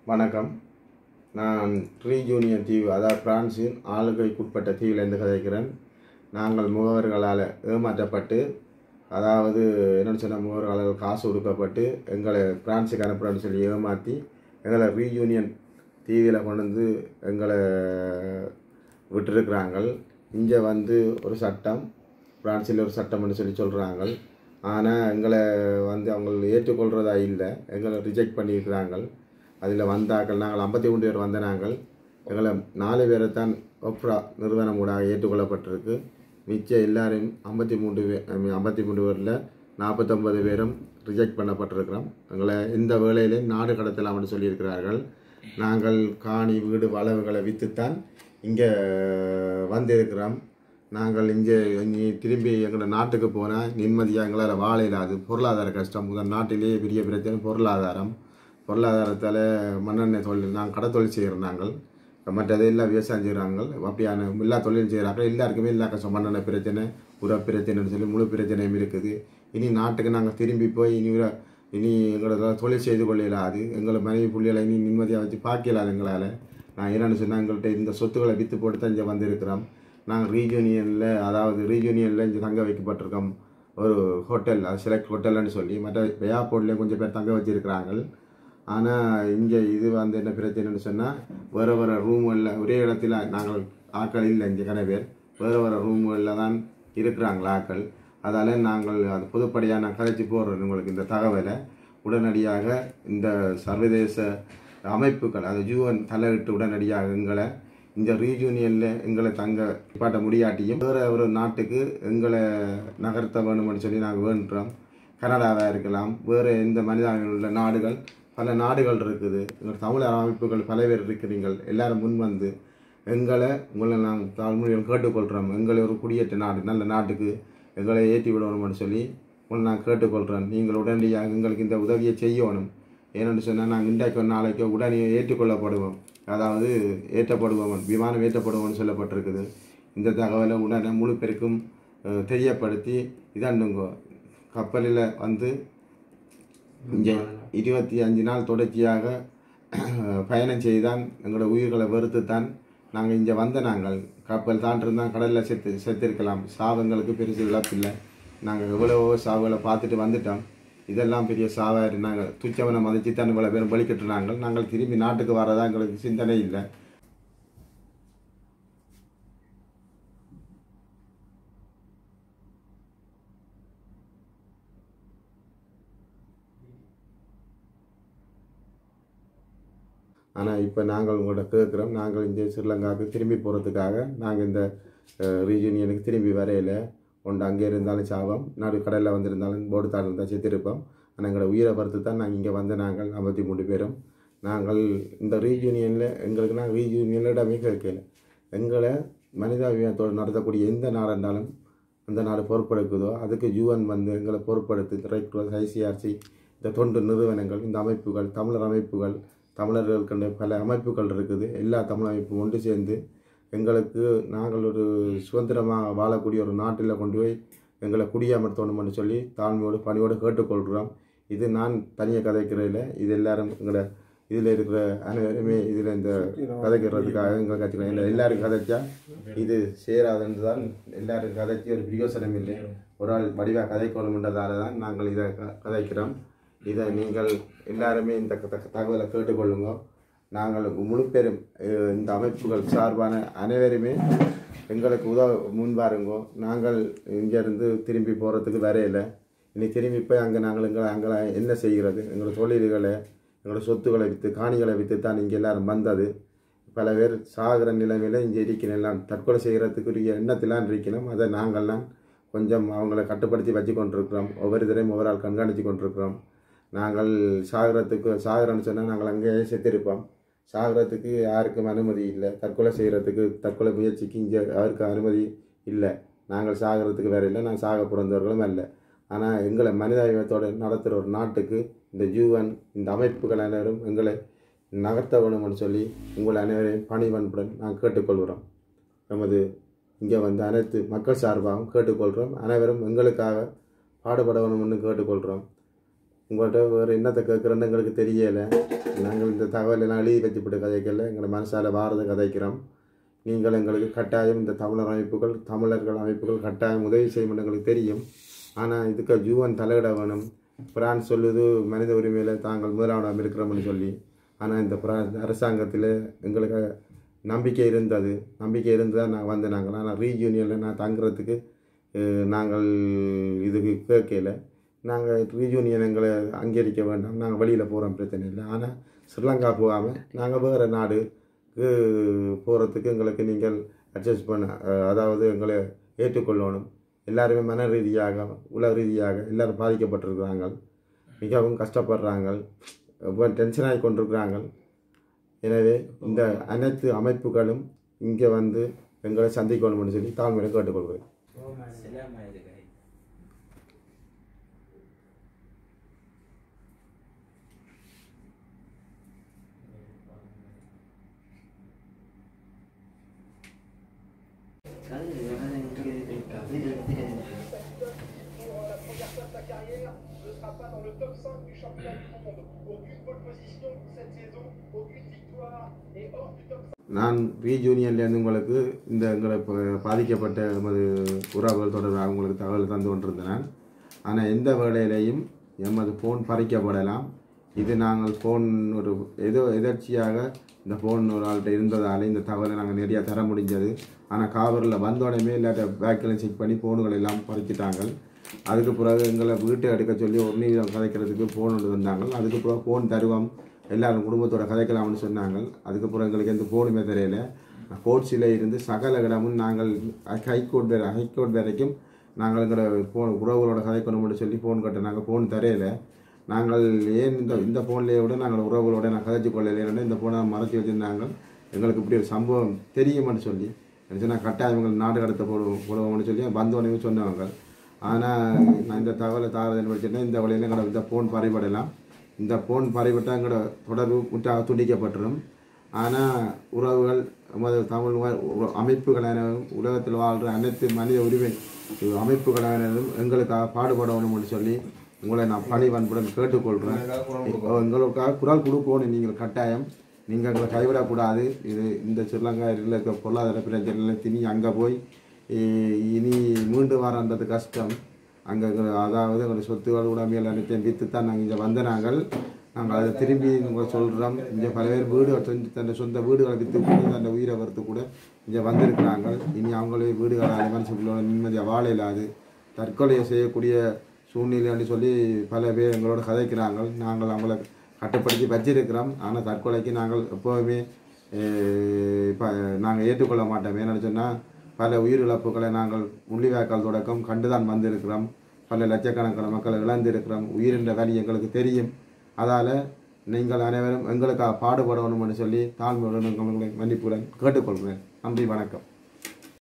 வணக்கம். நான் ரீயூனியன் தீவு, அதாவது பிரான்சின் ஆளுகைக்குட்பட்ட தீவிலிருந்து கதைக்கிறேன். நாங்கள் முகவர்களால் ஏமாற்றப்பட்டு, அதாவது என்னென்னு சொன்னால் முகவர்களால் காசு கொடுக்கப்பட்டு எங்களை பிரான்ஸுக்கு அனுப்புகிறேன்னு சொல்லி ஏமாற்றி எங்களை ரீயூனியன் தீவில் கொண்டு வந்து எங்களை விட்டுருக்குறாங்க. இங்கே ஒரு சட்டம், பிரான்சில் ஒரு சட்டம்னு சொல்லி சொல்கிறாங்க. ஆனால் எங்களை அவங்க ஏற்றுக்கொள்கிறதா இல்லை, எங்களை ரிஜெக்ட் பண்ணியிருக்கிறாங்க. அதில் வந்தாக்கள் நாங்கள் 53 பேர் வந்த நாங்கள் எங்களை 4 பேரை தான் ஒப்ரா நிறுவனம் கூட ஏற்றுக்கொள்ளப்பட்டிருக்கு. மிச்சம் எல்லாரையும் 53 பேரில் 49 பேரும் ரிஜெக்ட் பண்ணப்பட்டிருக்கிறோம். எங்களை இந்த வேளையிலே நாடு கடத்தலாம்னு சொல்லியிருக்கிறார்கள். நாங்கள் காணி வீடு வளவுகளை விற்றுத்தான் இங்கே வந்திருக்கிறோம். நாங்கள் இங்கே திரும்பி எங்களோட நாட்டுக்கு போனால் நிம்மதியாக எங்களால் வாழ இல்லாது, பொருளாதார கஷ்டம். முதல் நாட்டிலேயே பெரிய பிரச்சனை பொருளாதாரத்தால் மண்ணெண்ணெய் தொழில், நாங்கள் கடை தொழில் செய்கிறோம். நாங்கள் மற்றது எல்லாம் விவசாயம் செய்கிறாங்க. அப்படியான எல்லா தொழிலும் செய்கிறாங்க. எல்லாருக்குமே எல்லா கஷ்டம், மண்ணெண்ணெய் பிரச்சனை, உர பிரச்சனைன்னு சொல்லி முழு பிரச்சனையும் இருக்குது. இனி நாட்டுக்கு நாங்கள் திரும்பி போய் இனி எங்களோட தொழில் செய்து கொள்ள இல்லாது, எங்களை மனைவி பிள்ளைகளை இனி நிம்மதியாக வச்சு பார்க்க இல்லாது எங்களால். நான் என்னென்னு சொன்னால் எங்கள்கிட்ட இந்த சொத்துக்களை விற்று போட்டு தான் இங்கே வந்திருக்கிறோம். நாங்கள் ரீயூனியனில் இங்கே தங்க வைக்கப்பட்டிருக்கோம். ஒரு ஹோட்டல், அது செலக்ட் ஹோட்டல்னு சொல்லி, மற்ற ஏர்போர்ட்லேயும் கொஞ்சம் பேர் தங்க வச்சுருக்கிறாங்க. ஆனால் இங்கே இது என்ன பிரச்சனைன்னு சொன்னால், வேறு ரூம்களில் ஒரே இடத்துல நாங்கள் ஆட்கள் இல்லை. இங்கே கன பேர் வேறு ரூம்களில் தான் இருக்கிறாங்க ஆட்கள். அதால் நாங்கள் அது பொதுப்படையாக நான் கதைச்சி போடுறேன் உங்களுக்கு இந்த தகவலை. உடனடியாக இந்த சர்வதேச அமைப்புகள், அது UN தலையிட்டு உடனடியாக எங்களை இந்த ரீயூனியனில் எங்களை தங்க பாட்ட முடியாட்டியும் வேறு ஒரு நாட்டுக்கு எங்களை நகர்த்த வேணும்னு சொல்லி நாங்கள் வேண்டுறோம். கனடாவாக இருக்கலாம், வேறு எந்த மனிதர்கள் உள்ள நாடுகள், பல நாடுகள் இருக்குது. எங்கள் தமிழர் அமைப்புகள் பல பேர் இருக்கிறீங்கள். எல்லாரும் முன் வந்து உங்களை நாங்கள் தமிழில் கேட்டுக்கொள்கிறோம். எங்களை ஒரு குடியேற்ற நாடு, நல்ல நாட்டுக்கு எங்களை ஏற்றி விடணும்னு சொல்லி உங்களை நான் கேட்டுக்கொள்கிறேன். நீங்கள் உடனடியாக எங்களுக்கு இந்த உதவியை செய்யணும். ஏன்னு சொன்னால் நாங்கள் இன்றைக்கோ நாளைக்கோ உடனே ஏற்றுக்கொள்ளப்படுவோம், அதாவது ஏற்றப்படுவோம், விமானம் ஏற்றப்படுவோம்னு சொல்லப்பட்டிருக்குது. இந்த தகவலை உடனே முழு பேருக்கும் தெரியப்படுத்தி இதாண்டுங்கோ. கப்பலில் இங்கே 25 நாள் தொடர்ச்சியாக பயணம் செய்தான் எங்களோட உயிர்களை வெறுத்துத்தான் நாங்கள் இங்கே நாங்கள் கப்பல் தாண்டிருந்தால் கடலில் செத்திருக்கலாம். சாவங்களுக்கு பெருசு இழப்பில்லை. நாங்கள் எவ்வளவோ சாவுகளை பார்த்துட்டு வந்துட்டோம். இதெல்லாம் பெரிய சாவாயிரு. நாங்கள் துச்சவனை மதிச்சு தான் இவ்வளோ பேரும் பலிக்கட்டுனாங்க. நாங்கள் திரும்பி நாட்டுக்கு வரதா எங்களுக்கு சிந்தனை இல்லை. ஆனால் இப்போ நாங்கள் உங்கள்கிட்ட கேட்குறோம், நாங்கள் இந்த ஸ்ரீலங்காவுக்கு திரும்பி போகிறதுக்காக நாங்கள் இந்த ரீயூனியனுக்கு திரும்பி வரையில் ஒன்று அங்கே இருந்தாலும் சாவோம், நாடு கடலில் வந்திருந்தாலும் போடுத்தாள் இருந்தால் செத்திருப்போம். ஆனால் எங்களோட உயிரை பொறுத்து தான் நாங்கள் இங்கே நாங்கள் 53 பேரும். நாங்கள் இந்த ரீயூனியனில் நாங்கள் ரீயூனியனிடமே கேட்கல. எங்களை மனிதாபிமானத்தோடு நடத்தக்கூடிய எந்த நாடு இருந்தாலும் அந்த நாடு பொறுப்பெடுக்குதோ அதுக்கு UN எங்களை பொறுப்படுத்து ரெட் கிராஸ், ICRC, இந்த தொண்டு நிறுவனங்கள், இந்த அமைப்புகள், தமிழர் அமைப்புகள், தமிழர்களுக்கு பல அமைப்புகள் இருக்குது. எல்லா தமிழ் அமைப்பும் ஒன்று சேர்ந்து எங்களுக்கு நாங்கள் ஒரு சுதந்திரமாக வாழக்கூடிய ஒரு நாட்டில் கொண்டு போய் எங்களை குடியமர்த்தணும்னு சொல்லி தாழ்மையோடு பணியோடு கேட்டுக்கொள்கிறோம். இது நான் தனியாக கதைக்கிறதில்ல, இது எல்லாரும் எங்களோட இதில் இருக்கிற அனைவருமே இதில் இந்த கதைக்கிறதுக்காக எங்களை கற்றுக்கிறோம். எல்லாரும் கதைச்சா இது சேராதுன்னு தான் எல்லாரும் கதைச்சி ஒரு பிரயோசனம் இல்லை. ஒரு ஆள் வடிவாக கதைக்கணுன்றதால தான் நாங்கள் இதை கதைக்கிறோம். இதை நீங்கள் எல்லாருமே இந்த தகவலை கேட்டுக்கொள்ளுங்க. நாங்கள் முழு பேரும் இந்த அமைப்புகள் சார்பான அனைவருமே எங்களுக்கு முன்பாருங்கோ. நாங்கள் இங்கேருந்து திரும்பி போகிறதுக்கு வரையில. இனி திரும்பி போய் அங்கே என்ன செய்கிறது? எங்களோட தொழில்களை, எங்களோட சொத்துக்களை விற்று, காணிகளை விற்று தான் இங்கே எல்லாரும் வந்தது. பல பேர் சாகிற நிலைமையில் இங்கே இருக்கணும். எல்லாம் தற்கொலை செய்கிறதுக்குரிய எண்ணத்திலாம் இருக்கணும். அதை நாங்கள்லாம் கொஞ்சம் அவங்கள கட்டுப்படுத்தி வச்சு கொண்டிருக்கிறோம். ஒவ்வொரு தரையும் ஒவ்வொரு ஆள் கண்காணித்து கொண்டிருக்கிறோம். நாங்கள் சாகிறோன்னு சொன்னால் நாங்கள் அங்கேயே செத்திருப்போம். சாகிறதுக்கு யாருக்கும் அனுமதி இல்லை. தற்கொலை செய்கிறதுக்கு, தற்கொலை முயற்சிக்கு இங்கே யாருக்கு அனுமதி இல்லை. நாங்கள் சாகிறதுக்கு வேறு இல்லை, நாங்கள் சாக பிறந்தவர்களும் இல்லை. ஆனால் எங்களை மனிதாபிமானத்தோடு நடத்துகிற ஒரு நாட்டுக்கு இந்த UN, இந்த அமைப்புகள் அனைவரும் எங்களை நகர்த்த வேணும்னு சொல்லி உங்களை அனைவரையும் பணிவன்புடன் நாங்கள் கேட்டுக்கொள்கிறோம். நமது இங்கே அனைத்து மக்கள் சார்பாகவும் கேட்டுக்கொள்கிறோம். அனைவரும் எங்களுக்காக பாடுபட வேணும்னு கேட்டுக்கொள்கிறோம். உங்கள்கிட்ட வேறு என்னத்தை கேட்குறேன்னு எங்களுக்கு தெரியலை. நாங்கள் இந்த தகவல் எல்லாம் எழுதி வச்சுப்பட்டு கதைக்கல, எங்களை மனசால் வாரதை கதைக்கிறோம். நீங்கள் எங்களுக்கு கட்டாயம் இந்த தமிழர்கள் அமைப்புகள் கட்டாயம் உதவி செய்யும் எங்களுக்கு தெரியும். ஆனால் இதுக்கு UN தலையிட வேணும். பிரான்ஸ் சொல்லுது மனித உரிமையில் தாங்கள் முதலாவதாக இருக்கிறோம்னு சொல்லி. ஆனால் இந்த அரசாங்கத்தில் எங்களுக்கு நம்பிக்கை இருந்தது தான் நாங்கள் ஆனால் ரீயூனியனில் நான் தங்குறதுக்கு நாங்கள் இதுக்கு கேட்கல. நாங்கள் ரீயூனியன் எங்களை அங்கீகரிக்க வேண்டாம், நாங்கள் வெளியில் போகிறோம், பிரச்சனை இல்லை. ஆனால் ஸ்ரீலங்கா போகாமல் நாங்கள் வேறு நாடுக்கு போகிறதுக்கு எங்களுக்கு நீங்கள் அட்ஜஸ்ட் அதாவது எங்களை ஏற்றுக்கொள்ளணும். எல்லாருமே மன ரீதியாக உலக ரீதியாக எல்லோரும் பாதிக்கப்பட்டிருக்கிறாங்க, மிகவும் கஷ்டப்படுறாங்க, டென்ஷன் ஆகி கொண்டிருக்கிறாங்க. எனவே இந்த அனைத்து அமைப்புகளும் இங்கே வந்து எங்களை சந்திக்கணும்னு சொல்லி தாழ்மையை கேட்டுக்கொள்கிறேன். நான் ரீயூனியன்லேருந்து உங்களுக்கு இந்த எங்களை பாதிக்கப்பட்ட எமது உறவுகள் தொடர்பாக உங்களுக்கு தகவல் தந்து கொண்டிருந்தேன். ஆனால் எந்த வேளையிலையும் எமது ஃபோன் பறிக்கப்படலாம். இது நாங்கள் ஃபோன் ஒரு எதர்ச்சியாக இந்த ஃபோன் ஒரு ஆள்கிட்ட இருந்ததால் இந்த தகவலை நாங்கள் நிறையா தர முடிஞ்சது. ஆனால் காவலில் வந்தோடனே இல்லாட்ட பேக்கெல்லாம் செக் பண்ணி ஃபோனுகள் எல்லாம் பறிச்சிட்டாங்க. அதுக்கு பிறகு எங்களை வீட்டை எடுக்க சொல்லி ஒரு நிமிடம் கதைக்கிறதுக்கு ஃபோன் கொண்டு வந்தாங்க. அதுக்கு பிறகு ஃபோன் தருவோம், எல்லாரும் குடும்பத்தோட கதைக்கலாம்னு சொன்னாங்க. அதுக்கப்புறம் எங்களுக்கு எந்த ஃபோனுமே தெரியல. கோர்ட்ஸில் இருந்து சகல இடமும் நாங்கள் ஹைகோர்ட் வரைக்கும் நாங்கள் எங்களோட ஃபோன் உறவுகளோட கதைக்கணும்னு சொல்லி ஃபோன் கட்டினாங்க. ஃபோன் தெரியல. நாங்கள் ஏன் இந்த ஃபோன்லேயே விட நாங்கள் உறவுகளோட நான் கதைச்சு கொள்ளலைன்னு இந்த ஃபோனை மறைச்சி வச்சுருந்தாங்க. எங்களுக்கு இப்படி ஒரு சம்பவம் தெரியுமான்னு சொல்லி நான் கட்டாயம் எங்கள் நாடு கடத்த போடுவோம்னு சொல்லி வந்தோடனே சொன்னவங்க. ஆனால் நான் இந்த தகவலை தாரதன் படிச்சுட்டேன். இந்த வழியில் எங்களோட இந்த ஃபோன் பறிபடலாம். இந்த ஃபோன் பறிபட்டால் எங்களோட தொடர்பு முற்றாக துண்டிக்கப்பட்டுடும். ஆனால் உறவுகள் தமிழ் அமைப்புகளான உலகத்தில் வாழ்கிற அனைத்து மனித உரிமை அமைப்புகளானதும் எங்களுக்காக பாடுபடணும்னு சொல்லி உங்களை நான் பணிவன்புடன் கேட்டுக்கொள்கிறேன். எங்களுக்காக குரல் கொடுக்கணும். நீங்கள் கட்டாயம் நீங்கள் எங்களை கைவிடக்கூடாது. இது இந்த ஸ்ரீலங்காவில் இருக்க பொருளாதார பிரச்சனை திணி அங்கே போய் இனி மீண்டு வரன்றது கஷ்டம். அங்கே அதாவது எங்களுடைய சொத்துக்கள் உடமைகள் அனைத்தையும் விற்று தான் நாங்கள் இங்கே வந்த நாங்கள் அதை திரும்பி உங்களை சொல்கிறோம். இங்கே பல பேர் வீடுகள் செஞ்சு தன் சொந்த வீடுகளை விற்று கூட தன் உயிரை வறுத்து கூட இங்கே வந்திருக்கிறாங்க. இனி அவங்களே வீடுகளால் மனுஷங்களோட நிம்மதியாக வாழ இல்லாது தற்கொலையை செய்யக்கூடிய சூழ்நிலைன்னு சொல்லி பல பேர் எங்களோட கதைக்கிறாங்க. நாங்கள் அவங்கள கட்டுப்படுத்தி வச்சிருக்கிறோம். ஆனால் தற்கொலைக்கு நாங்கள் எப்போவுமே நாங்கள் ஏற்றுக்கொள்ள மாட்டோம். ஏன்னு சொன்னால் பல உயிரிழப்புகளை நாங்கள் முள்ளிவாய்க்கால் தொடக்கம் கண்டுதான் வந்திருக்கிறோம். பல லட்சக்கணக்கான மக்களை இழந்திருக்கிறோம். உயிரின்ற வலி எங்களுக்கு தெரியும். அதால் நீங்கள் அனைவரும் எங்களுக்காக பாடுபடணும்னு சொல்லி தாழ்மையுடன் உங்களை மன்னிப்புடன் கேட்டுக்கொள்கிறேன். நன்றி, வணக்கம்.